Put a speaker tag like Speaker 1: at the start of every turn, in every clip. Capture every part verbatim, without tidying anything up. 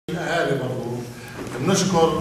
Speaker 1: الأهالي برضه بنشكر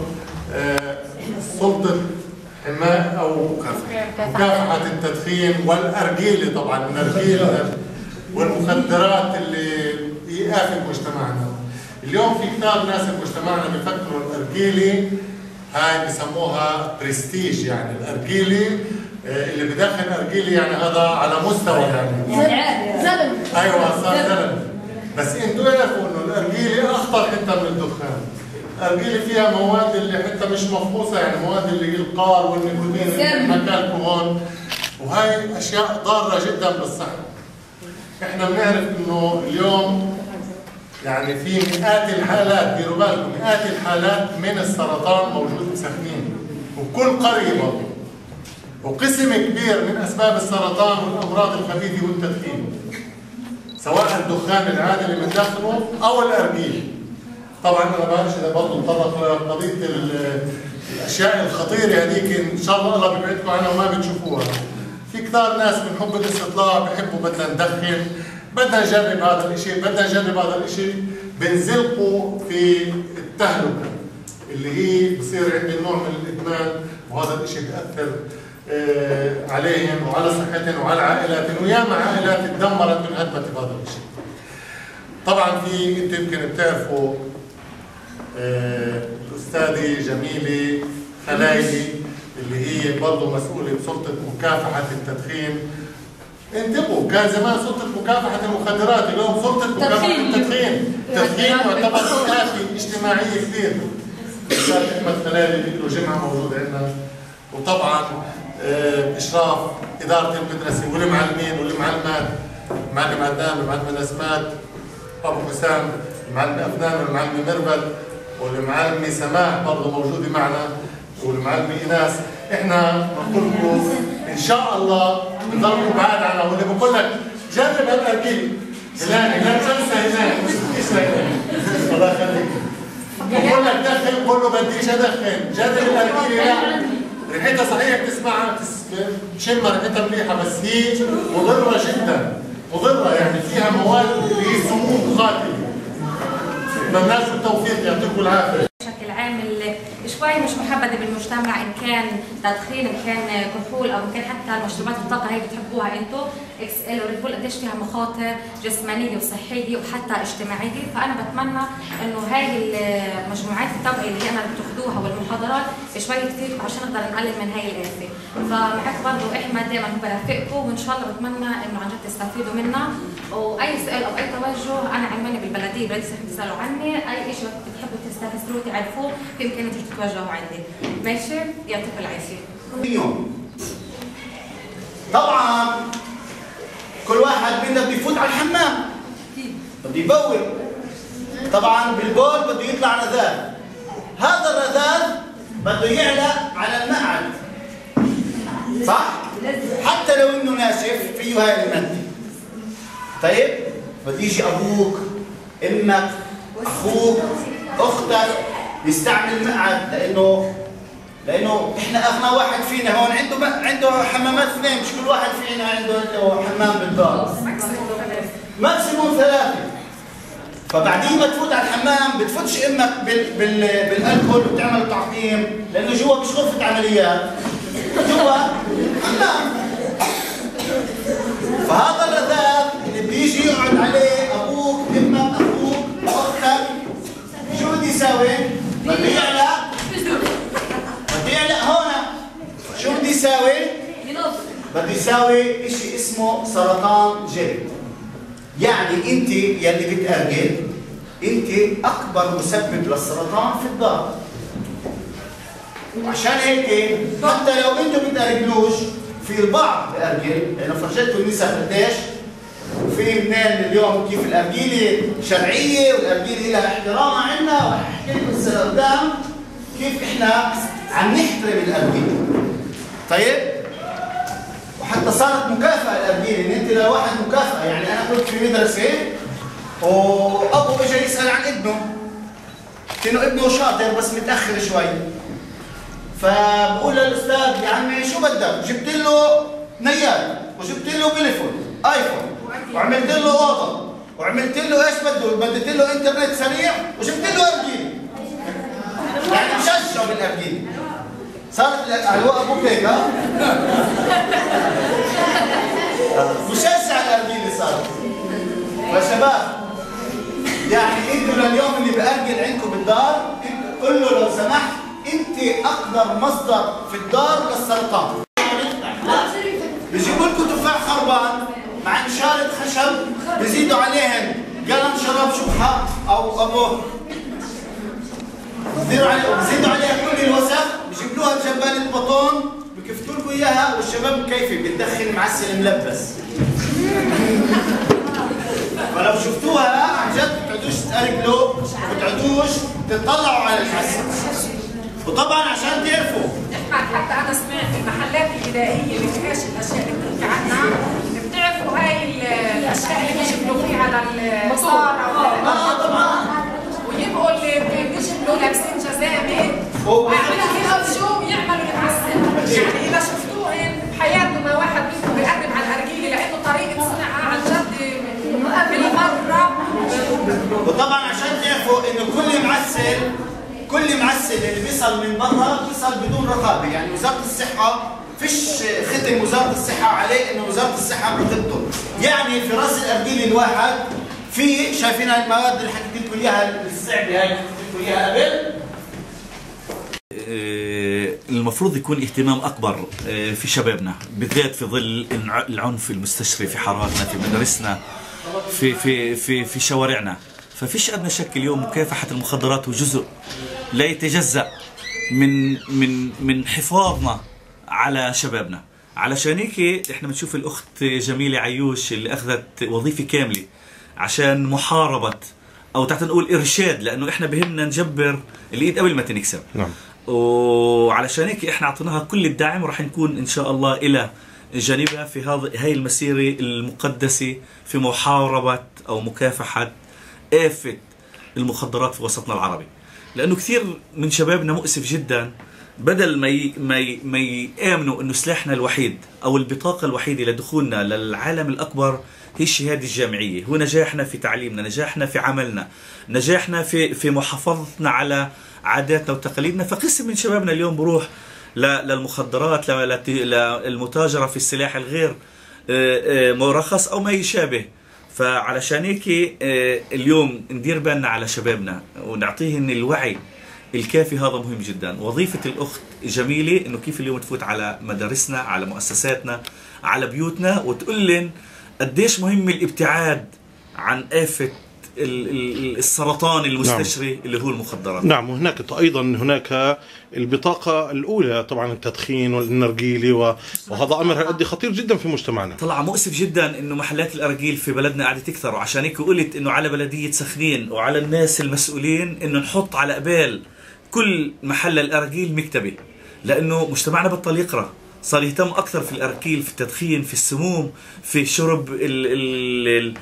Speaker 1: سلطة حماية أو مكافحة التدخين والأرجيلة، طبعا الأرجيلة والمخدرات اللي بيآفة مجتمعنا. اليوم في كثير ناس بمجتمعنا بيفكروا الأرجيلة هاي بسموها برستيج، يعني الأرجيلة اللي بدخن أرجيلة يعني هذا على مستوى يعني
Speaker 2: زلمة.
Speaker 1: أيوه صار زلمة. بس انتوا اعرفوا انه الأرجيلة أخطر حتى من الدخان. الأرجيلة فيها مواد اللي حتى مش مفحوصة، يعني مواد اللي هي القار والنيكوتين اللي حكى لكم هون، وهي أشياء ضارة جدا بالصحة. احنا بنعرف انه اليوم يعني في مئات الحالات، ديروا بالكم مئات الحالات من السرطان موجود بسخنين وبكل قرية برضه. وقسم كبير من أسباب السرطان والأمراض الخبيثة والتدخين، سواء الدخان العادي اللي بندخنه أو الأرجيلة. طبعا أنا بعرفش إذا برضه نتطرق لقضية الأشياء الخطيرة هذيك، إن شاء الله الله بيبعدكم عنها وما بتشوفوها. في كثار ناس من حب الاستطلاع بحبوا بدنا ندخن، بدنا نجرب هذا الشيء، بدنا نجرب هذا الشيء، بنزلقوا في التهلكة اللي هي بصير عندي نوع من الإدمان، وهذا الشيء بيأثر آه عليهم وعلى صحتهم وعلى عائلاتهم، وياما عائلات تدمرت وانهدمت بهذا الشيء. طبعا في انتم يمكن بتعرفوا آه الأستاذة جميلة خلايلي اللي هي برضه مسؤولة بسلطة مكافحة التدخين. انتبهوا، كان زمان سلطة مكافحة المخدرات، اليوم سلطة مكافحة التدخين. التدخين يعتبر كافة اجتماعية كبيرة. الأستاذ أحمد خلايلي له جمعة موجودة عندنا، وطبعا بإشراف إدارة المدرسة والمعلمين والمعلمات، المعلم عدنان والمعلمة نسمات أبو حسام، المعلمة أفنان والمعلمة مربد والمعلمة سماح برضه موجودة معنا، والمعلمة إيناس. إحنا بنقول لكم إن شاء الله بنضلكم بعاد عنها، واللي بقول لك جرب هالأرجيلة هلاني، لا تنسى هلاني، إيش هلاني؟ الله يخليك. بقول لك دخن، بقول له بديش أدخن، جرب الأرجيلة. لا ريحتها صحيح بتسمعها تشمها ريحتها مليحه، بس هي مضره جدا، مضره يعني فيها مواد اللي هي سموم قاتله. بتمنى لكم التوفيق، يعطيكم العافيه.
Speaker 3: بشكل عام شوي مش محبذه بالمجتمع، ان كان تدخين، ان كان كحول، او ان كان حتى المشروبات الطاقه هي بتحبوها انتم اكس ال وريد بول، قديش فيها مخاطر جسمانيه وصحيه وحتى اجتماعيه. فانا بتمنى انه هاي المجموعات التوعيه اللي انا بتاخذوها والمحاضرات شوي تفيدكم عشان نقدر نقلل من هاي الآفة. فمعكم برضه احمد دائما برافقكم، وان شاء الله بتمنى انه عن جد تستفيدوا منا. واي سؤال او اي توجه انا عنواني بالبلديه، بلديه تسالوا عني، اي شيء بتحبوا تستفسروا تعرفوه في امكانكم تتوجهوا عندي. ماشي؟ يعطيكم العافيه.
Speaker 4: اليوم طبعا كل واحد منا بده يفوت على الحمام، بده يبول، طبعا بالبول بده يطلع رذاذ، هذا الرذاذ بده يعلى على المقعد، صح؟ حتى لو انه ناشف فيه هاي المادة. طيب بده يجي ابوك، امك، اخوك، اختك يستعمل المقعد، لانه لانه احنا اغنى واحد فينا هون عنده عنده حمامات اثنين، مش كل واحد فينا عنده حمام بالدار. ماكسيموم ثلاثة. فبعدين ما تفوت على الحمام بتفوتش امك بال بال بالالكول وبتعمل تعقيم، لانه جوا مش غرفة عمليات، جوا حمام. فهذا الرذاذ اللي بيجي يقعد عليه ابوك، امك، اخوك، اختك، شو بده يساوي؟ بده يعلى، بده يعلى هون. شو بده يساوي؟ بده يساوي شيء اسمه سرطان جلد. يعني انت يلي بتأرجل انت اكبر مسبب للسرطان في الدار. وعشان هيك حتى لو انتم بتأرجلوش، في البعض بأرجل، لانه فرجيتكم النساء قديش، وفي اثنين اليوم كيف الأرجيلة شرعية والأرجيلة لها احترامها عندنا، وحكي لكم السنة قدام كيف احنا عم نحترم الأرجيلة. طيب؟ وحتى صارت مكافأة الأرجيلة، إن أنت لواحد مكافأة، يعني أنا كنت في مدرسة وأبو إجا يسأل عن ابنه، كأنه ابنه شاطر بس متأخر شوي. فبقول للأستاذ يا عمي شو بدك؟ جبت له نيال، وجبت له تليفون، آيفون، وعملت له أوضة، وعملت له إيش بده؟ بديت له إنترنت سريع، وجبت له أرجيلة. صارت الأهواء ابوك هيك ها؟ مشجع الارجيله صارت. فشباب يعني انتوا لليوم اللي بأرجل عندكم بالدار قل له لو سمحت انت اقدر مصدر في الدار للسرطان. بيجيبوا لكم تفاح خربان مع نشارة خشب بيزيدوا عليهم قلم شراب شبحة او ابوه بيزيدوا عليها بيزيدوا عليها كل الوسخ، بيجيبوها بجبانة بطون بكفتوا لكم اياها والشباب مكيفة بتدخن معسل ملبس. فلو شفتوها عن جد ما بتقعدوش تقربلوا ما بتقعدوش تطلعوا على المعسل. وطبعا عشان تعرفوا
Speaker 2: احمد حتى انا سمعت المحلات الغذائيه اللي فيهاش الاشياء اللي بتحكي عنها بتعرفوا هاي الاشياء اللي بيشبلوا فيها للمصارع
Speaker 4: اه طبعا
Speaker 2: ويبقوا اللي بيشبلوا لابسين جزامه ويعملوا يغفشوا ويعملوا المعسل. يعني اذا شفتوهم بحياتنا واحد منكم بيقدم على الارجيله لانه طريقه صنعها عن جد بالمره.
Speaker 4: وطبعا عشان تعرفوا انه كل معسل كل معسل اللي بيصل من برا بيصل بدون رقابه، يعني وزاره الصحه فيش ختم وزاره الصحه عليه انه وزاره الصحه برقبته. يعني في راس الارجيل الواحد في شايفين هاي المواد اللي حكيت لكم اياها الصعبه هاي اللي حكيت لكم اياها قبل.
Speaker 5: المفروض يكون اهتمام اكبر في شبابنا بالذات في ظل العنف المستشري في حاراتنا في مدارسنا في في في في شوارعنا. ففيش ادنى شك اليوم مكافحه المخدرات وجزء لا يتجزأ من من من حفاظنا على شبابنا. علشان هيك احنا بنشوف الاخت جميله عيوش اللي اخذت وظيفه كامله عشان محاربه او تعال نقول ارشاد، لانه احنا بهمنا نجبر الايد قبل ما تنكسر.
Speaker 6: نعم.
Speaker 5: وعلشان هيك احنا اعطيناها كل الدعم وراح نكون ان شاء الله الى جانبها في هذه هاي المسيره المقدسه في محاربه او مكافحه آفة المخدرات في وسطنا العربي. لانه كثير من شبابنا مؤسف جدا بدل ما ي... ما ي... ما يامنوا انه سلاحنا الوحيد او البطاقه الوحيده لدخولنا للعالم الاكبر هي الشهاده الجامعيه، هو نجاحنا في تعليمنا، نجاحنا في عملنا، نجاحنا في في محافظتنا على عاداتنا وتقاليدنا. فقسم من شبابنا اليوم بروح ل... للمخدرات، للمتاجره في السلاح الغير مرخص او ما يشابه. فعلشان هيك اليوم ندير بالنا على شبابنا ونعطيهن الوعي الكافي، هذا مهم جدا. وظيفة الأخت جميلة إنه كيف اليوم تفوت على مدارسنا، على مؤسساتنا، على بيوتنا، وتقول لنا قديش مهم الابتعاد عن آفة السرطان المستشري. نعم. اللي هو المخدرات.
Speaker 6: نعم. وهناك ايضا هناك البطاقه الاولى طبعا التدخين والنرجيله، وهذا امر هالقد خطير جدا في مجتمعنا.
Speaker 5: طلع مؤسف جدا انه محلات الارجيل في بلدنا قاعده تكثر، وعشان هيك قلت انه على بلديه سخنين وعلى الناس المسؤولين انه نحط على قبال كل محل الارجيل مكتبه، لانه مجتمعنا بطل يقرا، صار يهتم اكثر في الارجيل، في التدخين، في السموم، في شرب ال ال ال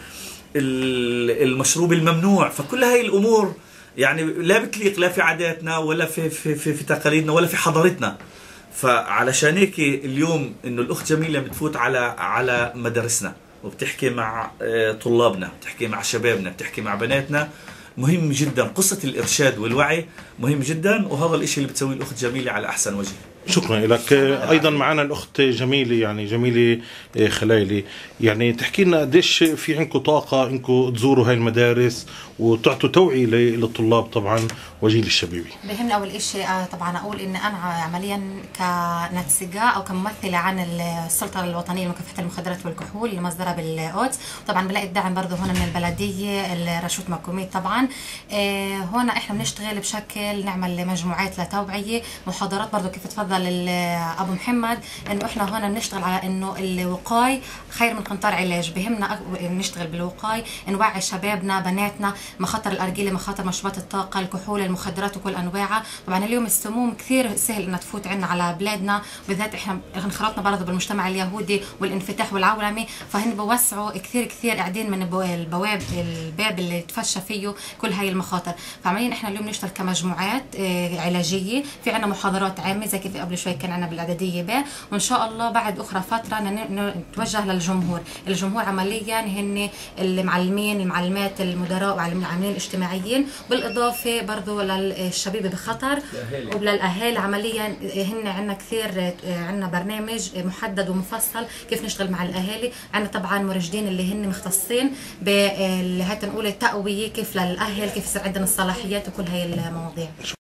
Speaker 5: المشروب الممنوع. فكل هاي الامور يعني لا بتليق لا في عاداتنا ولا في في في, في تقاليدنا ولا في حضارتنا. فعلشان هيك اليوم انه الاخت جميله بتفوت على على مدارسنا وبتحكي مع طلابنا، بتحكي مع شبابنا، بتحكي مع بناتنا. مهم جدا قصه الارشاد والوعي، مهم جدا، وهذا الشيء اللي بتسويه الاخت جميله على احسن وجه.
Speaker 6: شكرا لك. ايضا معنا الاخت جميله، يعني جميله خلايلي، يعني تحكي لنا قديش في عندكم طاقه انكم تزوروا هاي المدارس وتعطوا توعيه للطلاب طبعا وجيل الشبيبي.
Speaker 3: بهمنا اول شيء طبعا اقول ان انا عمليا كناتسجه او كممثله عن السلطه الوطنيه لمكافحه المخدرات والكحول اللي مصدرها بالقدس. طبعا بلاقي الدعم برضه هون من البلديه، الرشوت مكوميت. طبعا هون احنا بنشتغل بشكل نعمل مجموعات لتوعيه، محاضرات برضه كيف تفضل ابو محمد، انه احنا هون بنشتغل على انه الوقايه خير من قنطار علاج. بهمنا نشتغل بالوقايه، نوعي شبابنا بناتنا مخاطر الارجيله، مخاطر مشروبات الطاقه، الكحول، المخدرات وكل انواعها. طبعا اليوم السموم كثير سهل انها تفوت عنا على بلادنا، بالذات احنا انخرطنا برضه بالمجتمع اليهودي والانفتاح والعولمه، فهن بوسعوا كثير كثير قاعدين من البواب الباب اللي تفشى فيه كل هاي المخاطر. فعمليا احنا اليوم نشتغل كمجموعات علاجيه، في عنا محاضرات عامه زي كيف قبل شوي كان عندنا بالاعداديه ب، وان شاء الله بعد اخرى فتره نتوجه للجمهور. الجمهور عمليا هن المعلمين، المعلمات، المدراء والعاملين الاجتماعيين، بالاضافه برضه للشبيبه بخطر وللاهالي. عمليا هن عندنا كثير، عندنا برنامج محدد ومفصل كيف نشتغل مع الاهالي. عندنا طبعا مرشدين اللي هن مختصين ب هات نقول التقويه، كيف للاهل، كيف يصير عندنا الصلاحيات وكل هاي المواضيع.